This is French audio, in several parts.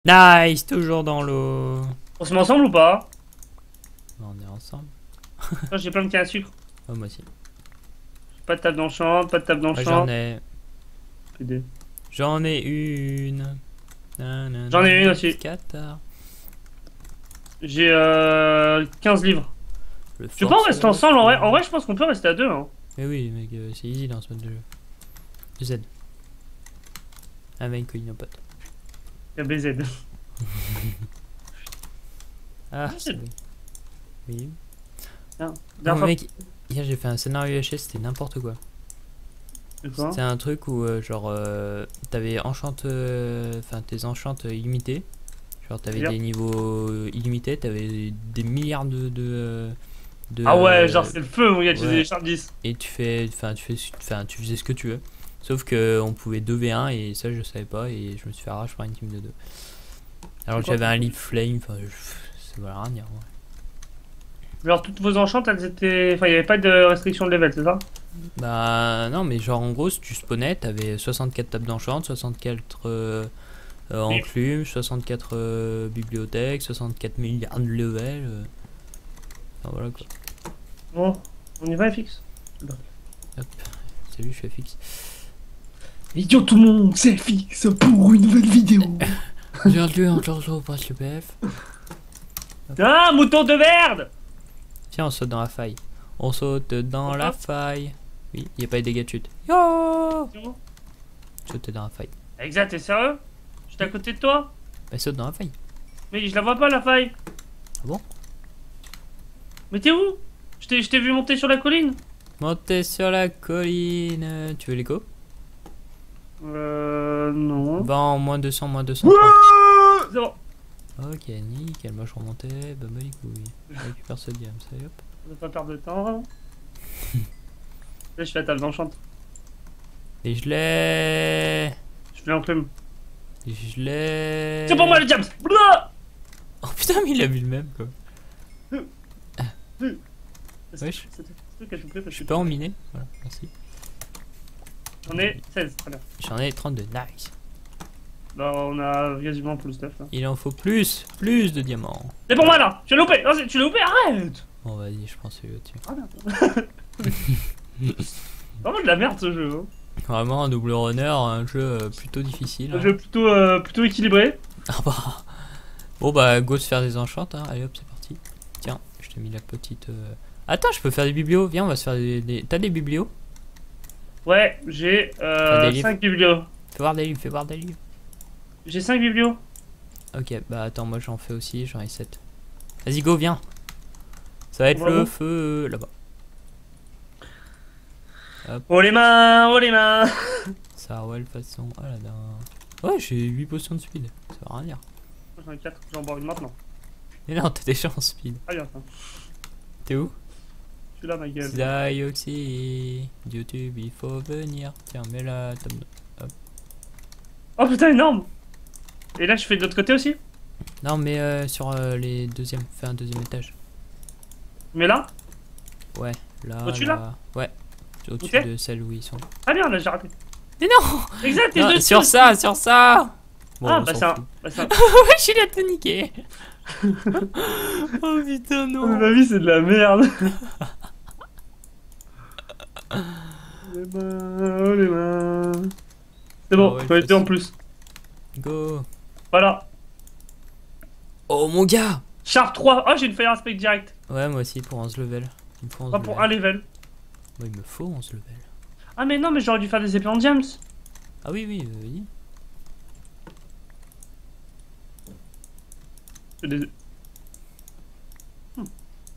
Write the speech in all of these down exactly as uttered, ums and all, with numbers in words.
Nice, toujours dans l'eau. On se met ensemble ou pas? On est ensemble. J'ai plein de cannes à sucre. Oh, moi aussi. Pas de table dans le champ, pas de table dans le Moi, champ. j'en ai. J'en ai une. J'en ai une aussi. Qatar. J'ai euh, quinze livres. Le Tu peux en rester ensemble en vrai? En vrai, je pense qu'on peut rester à deux. Hein. Mais oui, mec, euh, c'est easy dans ce mode de jeu. Z. Avec une pote. Il y a B Z. Ah, c'est oui. Oui. Non, Non, mais mec, hier j'ai fait un scénario H S, c'était n'importe quoi. C'était un truc où, euh, genre, euh, t'avais enchante. Enfin, euh, tes enchantes illimitées. Genre, t'avais des niveaux illimités, t'avais des milliards de. de, de ah ouais, genre, c'est le feu, mon gars, tu ouais. faisais des charges dix. Et tu fais. Enfin, tu fais. Enfin, tu faisais ce que tu veux. Sauf qu'on pouvait deux v un et ça, je savais pas. Et je me suis fait arracher par une team de deux. Alors que j'avais un leaf flame, enfin, ça veut rien dire. Ouais. Genre, toutes vos enchantes, elles étaient. Enfin, il n'y avait pas de restriction de level, c'est ça? Bah, non, mais genre, en gros, si tu spawnais, t'avais soixante-quatre tables d'enchant, soixante-quatre euh, euh, enclumes, soixante-quatre euh, bibliothèques, soixante-quatre milliards de levels. Euh... Enfin, voilà quoi. Bon, on y va, F X. Hop, salut, je suis F X. Idiot tout le monde, c'est F X pour une nouvelle vidéo. Aujourd'hui, on se retrouve pour le P F. Ah, mouton de merde! Tiens, on saute dans la faille. On saute dans la faille. Oui, il n'y a pas eu de dégâts de chute. Yo! Sauter dans la faille. Exact, t'es sérieux? J'étais à côté de toi? Bah, saute dans la faille. Mais je la vois pas, la faille. Ah bon? Mais t'es où? Je t'ai vu monter sur la colline. Monter sur la colline. Tu veux l'écho? Euh. Non. Bon, moins deux cents, moins deux cents. C'est bon. Ok, nickel, moi je remontais, bah bah les couilles. Je récupère ce diam, ça y hop. On va pas perdre de temps. Là, je fais la table d'enchante. Et je l'ai. Je fais l'enclume. Et je l'ai. C'est pour moi le diams. Oh putain, mais il a vu le même quoi. Wesh. Je suis pas en miné, voilà, merci. J'en ai seize, très bien. J'en ai trente-deux, nice. Bah, on a quasiment tout le stuff là. Il en faut plus, plus de diamants. C'est pour moi là. Tu l'as loupé. Non, tu l'as loupé, arrête. Bon, vas-y, je pense que c'est au-dessus. Ah merde. Vraiment de la merde ce jeu. Hein. Vraiment un double runner, un jeu plutôt difficile. Un hein. jeu plutôt, euh, plutôt équilibré. Ah bah. Bon bah, go se faire des enchantes, hein. Allez hop, c'est parti. Tiens, je t'ai mis la petite. Euh... Attends, je peux faire des biblios. Viens, on va se faire des. des... T'as des biblios? Ouais, j'ai euh, cinq biblios. Fais voir des livres, fais voir des livres. J'ai cinq biblios. Ok, bah attends, moi j'en fais aussi, j'en ai sept. Vas-y, go, viens. Ça va être le feu là-bas. Oh les mains, oh les mains. Ça ouais, de façon. Oh là là. Ouais, j'ai huit potions de speed. Ça va rien dire. J'en ai quatre, j'en bois une maintenant. Mais non, t'es déjà en speed. Ah bien ça. T'es où? Je suis là, ma gueule. Dioxy, YouTube, il faut venir. Tiens, mets la tome. Hop. Oh putain, énorme. Et là, je fais de l'autre côté aussi? Non, mais euh, sur euh, les deuxièmes. Fais un deuxième étage. Mais là? Ouais, là. Au-dessus là, là Ouais. Au-dessus okay. de celle où ils sont. Ah bien, là, j'ai raté. Mais non! Exact, non, sur ça, sur ça! Bon, ah, bah ça. Bah ça. Ouais, je suis là tout niqué. Oh putain, non. Oh, ma vie, c'est de la merde. Les mains, oh les mains. C'est bon, oh, ouais, faut être en plus. Go. Voilà. Oh mon gars. Sharp trois. Oh, j'ai une fire aspect direct. Ouais, moi aussi pour onze level. Il me faut onze Pas pour un level. Ouais, il me faut onze level. Ah, mais non, mais j'aurais dû faire des épées en diams. Ah oui, oui, oui. Des... Hmm.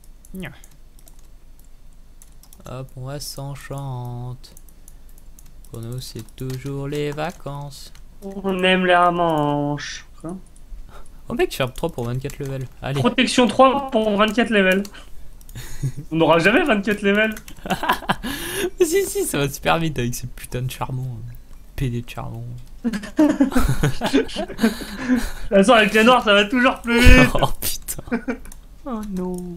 Hop, on va s'enchante. Pour nous, c'est toujours les vacances. On aime les manches. Quoi? Oh mec, Sharp trois pour vingt-quatre levels. Allez. Protection trois pour vingt-quatre levels. On n'aura jamais vingt-quatre levels. Mais si, si, ça va super vite avec ces putains de charbon. P D de charbon. De toute façon, avec les noirs, ça va toujours plus vite. Oh putain. Oh non.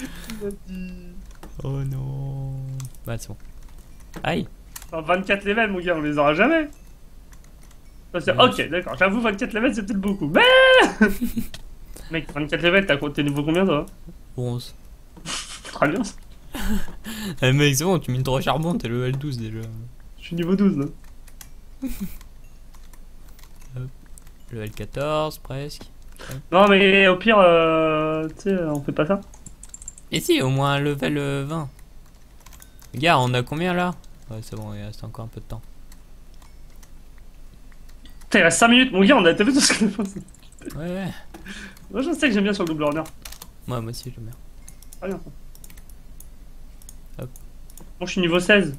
Oh non. Bah, c'est bon. Aïe. Enfin, vingt-quatre levels, mon gars, on les aura jamais. Ok, d'accord, j'avoue, vingt-quatre levels, c'est peut-être beaucoup. Mais mec, vingt-quatre levels, t'es niveau combien toi? onze. Très bien. Eh mec, c'est bon, tu mines trois charbon, t'es level douze déjà. Je suis niveau douze là. Hop. Level quatorze, presque. Hop. Non, mais au pire, euh, tu sais, on fait pas ça. Et si, au moins un level vingt. Regarde, on a combien là? Ouais, c'est bon, il reste encore un peu de temps. Putain, il reste cinq minutes, mon gars, on a tapé tout ce qu'on a fait. Ouais, ouais. Moi, je sais que j'aime bien sur le double runner. Ouais, moi aussi, j'aime bien. Très bien. Hop. Bon, je suis niveau seize.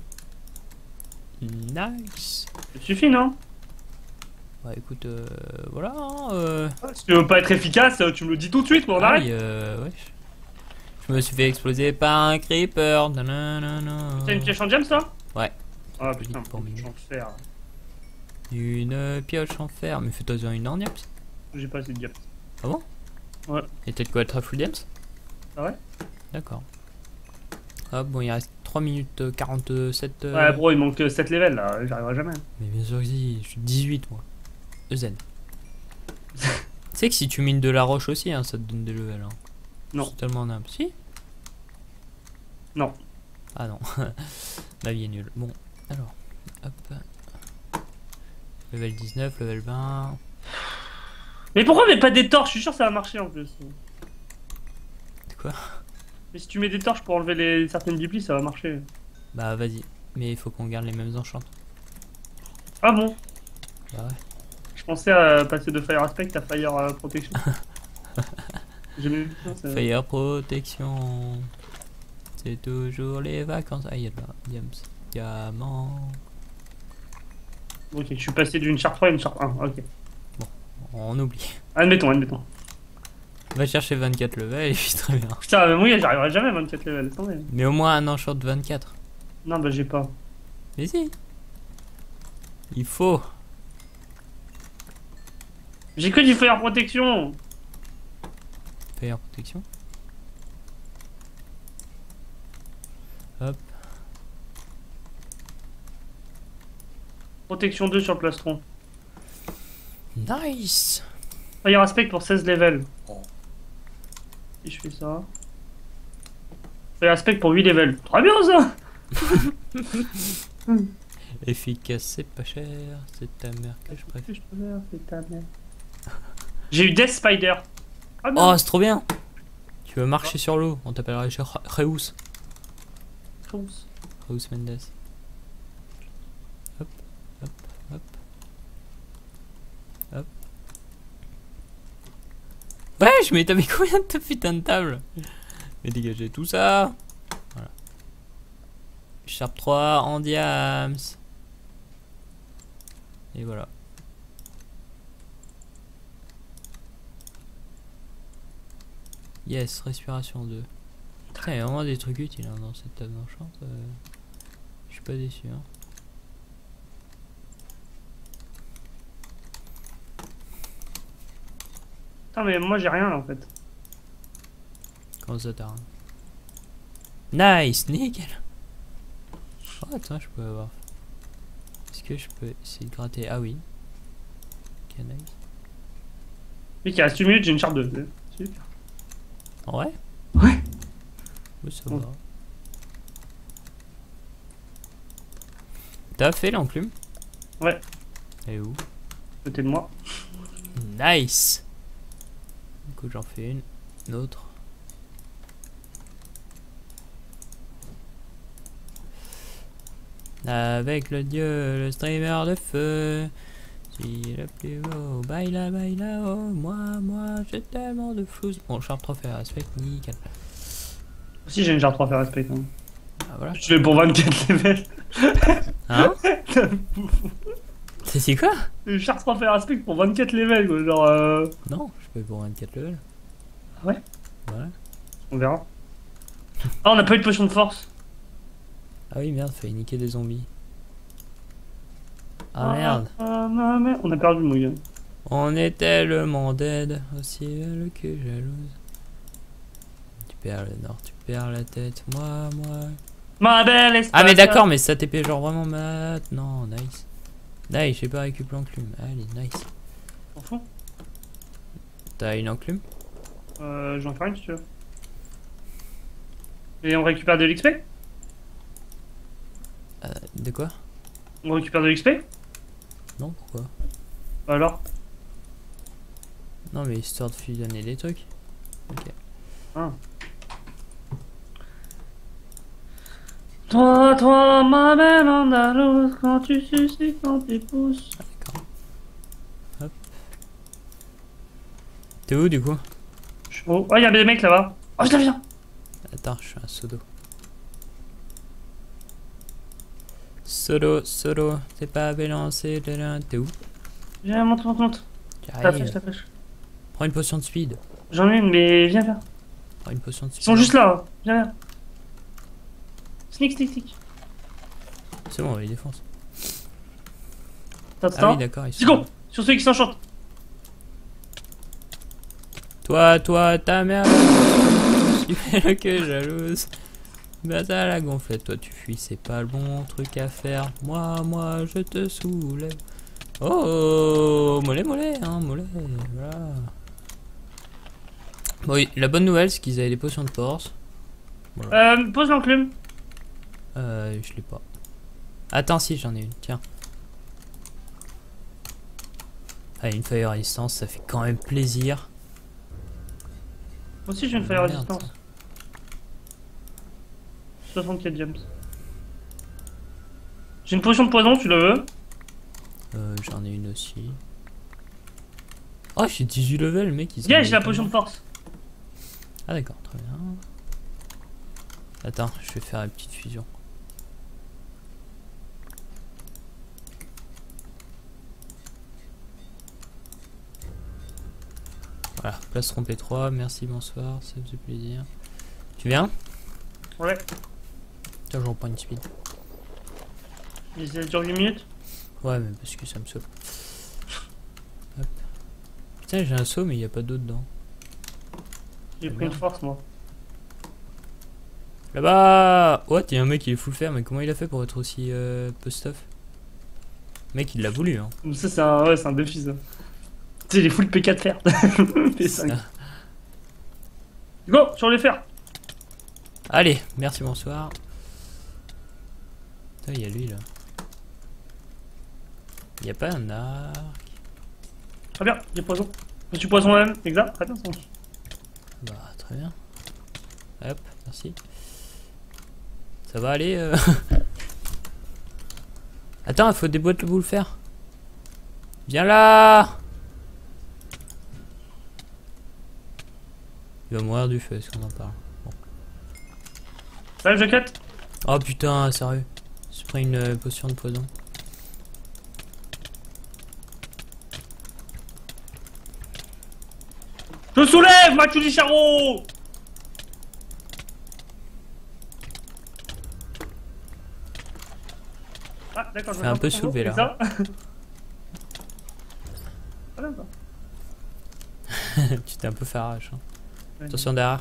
Nice. Ça suffit, non? Bah écoute, euh, voilà. Hein, euh... Si tu veux pas être efficace, tu me le dis tout de suite, on arrête. Oui, euh, ouais. Je me suis fait exploser par un creeper. T'as une pioche en gems, toi? Ouais. Ah putain, pour une pioche en fer. Une pioche en fer, mais fais-toi une en diams. J'ai pas assez de diams. Ah bon? Ouais. Et t'as de quoi être à full diams? Ah ouais? D'accord. Hop, bon, il reste trois minutes quarante-sept. Euh... Ouais, bro, il manque sept levels là, j'arriverai jamais. Mais bien sûr que si, je suis dix-huit moi. Zen. Tu sais que si tu mines de la roche aussi, hein, ça te donne des levels. Hein. Non. C'est tellement nimp. Si? Non. Ah non. La vie est nulle. Bon, alors. Hop. Level dix-neuf, level vingt. Mais pourquoi on met pas des torches? Je suis sûr que ça va marcher en plus. C'est quoi? Mais si tu mets des torches pour enlever les certaines biplis, ça va marcher. Bah vas-y. Mais il faut qu'on garde les mêmes enchants. Ah bon? Bah ouais. Je pensais à passer de Fire Aspect à Fire euh, Protection. J'ai vu ça. Fire Protection. C'est toujours les vacances. Ah, il y a de la diams. Diamant. Ok, je suis passé d'une charte trois à une charte un. Ok. Bon, on oublie. Admettons, admettons. Va chercher vingt-quatre levels et puis très bien. Putain, mais moi j'arriverai jamais à vingt-quatre levels. Attendez. Mais au moins un enchant de vingt-quatre. Non, bah j'ai pas. Mais si. Il faut. J'ai que du Fire Protection. Fire Protection. Hop. Protection deux sur le plastron. Nice. Fire Aspect pour seize levels. Si je fais ça. Fire Aspect pour huit levels. Très bien ça. Efficace, c'est pas cher. C'est ta mère que je préfère. C'est ta mère. J'ai eu Death Spider. Ah, oh, c'est trop bien. Tu veux marcher ah. sur l'eau. On t'appellera chez Reus. Reus. Reus Mendes. Hop, hop, hop. Hop. Ouais, je m'ai tapé combien de ta putain de table? Mais dégagez tout ça. Voilà. Sharp trois en diams. Et voilà. Yes, respiration deux. Putain, il y a vraiment des trucs utiles hein, dans cette table d'enchant. Euh... Je suis pas déçu. Hein. Putain, mais moi j'ai rien là en fait. Comment ça t'as rien? Nice, nickel. Oh, attends, je peux avoir. Est-ce que je peux essayer de gratter? Ah oui. Ok, nice. Oui, il reste une minute, j'ai une charte deux. Super. Ouais? Ouais. Oui, ça va. T'as fait l'enclume? Ouais. Elle est où? Côté de moi. Nice. Du coup, j'en fais une. Une autre. Avec le dieu, le streamer de feu. Si le plus beau, baila, baila, oh, moi, moi, j'ai tellement de flouze. Bon, Sharp trois Fire Aspect, nickel. Si j'ai une Sharp trois Fire Aspect. Hein. Ah voilà. Je l'ai pour vingt-quatre levels. Hein? C'est quoi? Une Sharp trois Fire Aspect pour vingt-quatre levels, quoi. Genre. Euh... Non, je peux pour vingt-quatre levels. Ah ouais? Ouais. On verra. Ah, on n'a pas eu de potion de force. Ah oui, merde, fallait niquer des zombies. Ah, ah merde. Ah, ah, merde. On a perdu mon gars. On est tellement dead, aussi belle que jalouse. Tu perds le nord, tu perds la tête, moi, moi. Ma belle espace. Ah mais d'accord, mais ça T P genre vraiment maintenant, nice. Nice, j'ai pas récupéré l'enclume. Allez, nice. T'en fous? T'as une enclume? Euh, j'en fais une si tu veux. Et on récupère de l'X P? Euh, de quoi? On récupère de l'X P? Non, pourquoi? Bah alors? Non, mais histoire de fusionner des trucs. Ok. Ah. Toi, toi, ma belle Andalouse, quand tu suces et quand tu pousses. Ah, d'accord. Hop. T'es où du coup? Oh, oh, y'a des mecs là-bas. Oh, je la viens. Attends, je suis un solo. Solo, solo, c'est pas balancé de là. T'es où? Viens, monte, monte, monte. J'arrive. Ta flèche, ta flèche. Prends une potion de speed. J'en ai une, mais viens, viens. Prends une potion de speed. Ils sont juste là. Hein. Viens, viens. Sneak, sneak, sneak. C'est bon, on les défonce. Attends, Ah oui, d'accord, ils sont. go sur ceux qui s'enchantent. Toi, toi, ta mère. Tu fais le que jalouse. Bah t'as la gonflette, toi tu fuis, c'est pas le bon truc à faire. Moi, moi, je te soulève. Oh, mollet, mollet, hein, mollet, voilà. Bon, oui, la bonne nouvelle, c'est qu'ils avaient des potions de force. Voilà. Euh, pose l'enclume. Euh, je l'ai pas. Attends, si, j'en ai une, tiens. Allez, une fire résistance, ça fait quand même plaisir. Moi aussi j'ai une fire résistance. soixante-quatre gems. J'ai une potion de poison, tu la veux? Euh, j'en ai une aussi. Oh, j'ai dix-huit levels, mec. Ils Yeah, j'ai la potion de force. Ah, d'accord, très bien. Attends, je vais faire une petite fusion. Voilà, place trompée trois, merci, bonsoir, ça faisait plaisir. Tu viens? Ouais. Tiens, j'en prends une speed. Mais ça dure huit minutes? Ouais, mais parce que ça me saute. Hop. Putain, j'ai un saut, mais il n'y a pas d'eau dedans. J'ai pris une force, moi. Là-bas! What? Il y a un mec qui est full fer, mais comment il a fait pour être aussi euh, peu stuff? Le mec, il l'a voulu, hein. Ça, c'est un, ouais, un défi, ça. Tu sais, il est full P quatre fer. P cinq. Go, sur les fers! Allez, merci, bonsoir. Putain, il y a lui là. Il n'y a pas un arc. Très bien, j'ai poison. Je suis poison même, exact. Très bien, ça. Bah, très bien. Hop, merci. Ça va aller euh... Attends, il faut déboîter le boule fer. Viens là! Il va mourir du feu, est-ce qu'on en parle? Bon. Salut, jaquette! Oh putain, sérieux. J'ai pris une euh, potion de poison. Je soulève, Mathieu du Charreau! Ah, d'accord, je fais un peu soulever là. Ça. Tu t'es un peu fait arrache. Hein. Ouais, attention derrière.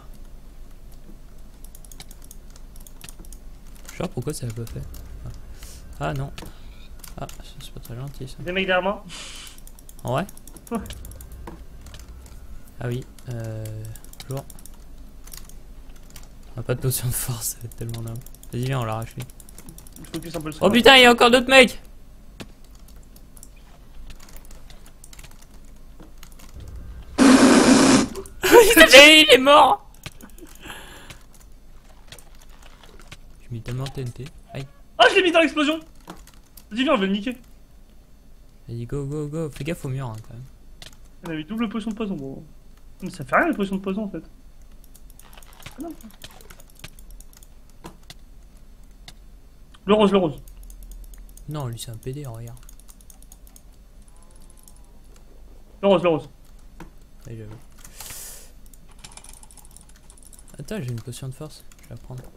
Je sais pas pourquoi ça l'a pas fait. Ah non. Ah, c'est pas très gentil ça. Des mecs derrière moi. En vrai? Ouais. Ah oui. Euh. Toujours. On a pas de notion de force, ça va être tellement nimble. Vas-y, viens, on l'arrache lui. Focus un peu le Oh putain, il y a encore d'autres mecs! Et il est mort! J'ai mis tellement de T N T. Aïe. Ah, je l'ai mis dans l'explosion! Vas-y, viens, on va le niquer. Vas-y, go, go, go. Fais gaffe au mur hein, quand même. On a eu double potion de poison, bon. Mais ça fait rien les potions de poison en fait. Ah non. Le rose, le rose. Non, lui c'est un P D, regarde. Le rose, le rose. Ouais, j'avoue. Attends, j'ai une potion de force, je vais la prendre.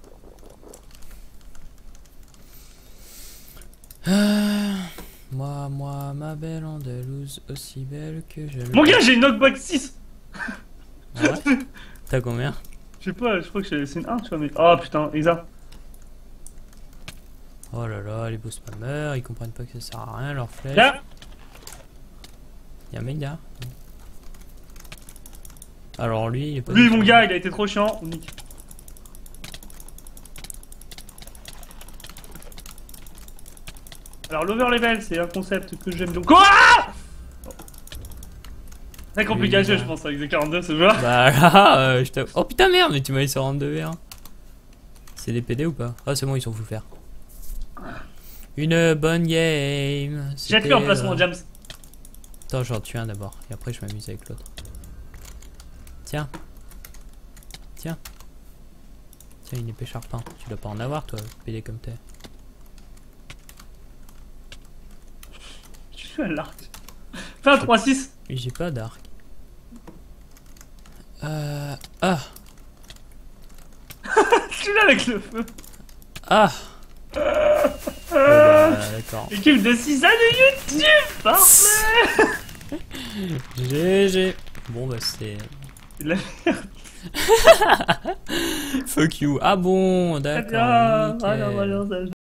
Ah, moi, moi, ma belle Andalouse, aussi belle que je. Mon gars, j'ai une knockback six. Ah ouais. T'as combien? Je sais pas, je crois que c'est une un, tu vois, mais. Oh putain, exact. Oh là là, les beaux spammers, ils comprennent pas que ça sert à rien leur flèche. Là. Y'a un mec là. Alors lui, il est pas. Lui, mon gars, il a été trop chiant. On nique. Alors, l'overlevel, c'est un concept que j'aime donc. Quoi? Très compliqué, je pense, avec des quarante-deux ce jeu. Bah là, euh, je t'avoue. Oh putain, merde, mais tu m'as laissé rendre deux hein. C'est des P D ou pas? Ah, c'est bon, ils sont fous faire. Une bonne game. Jette-le en placement, euh... James. Attends, j'en tue un d'abord, et après je m'amuse avec l'autre. Tiens. Tiens. Tiens, une épée charpin. Tu dois pas en avoir, toi, P D comme t'es. Tu fais un arc. Fais un trois six. J'ai pas d'arc. Euh... Ah. Je suis là avec le feu. Ah. Bon, bah, d'accord. Équipe de six ans de YouTube, parfait. G G. Bon bah c'est... La merde. Fuck you. Ah bon, d'accord. Ah non,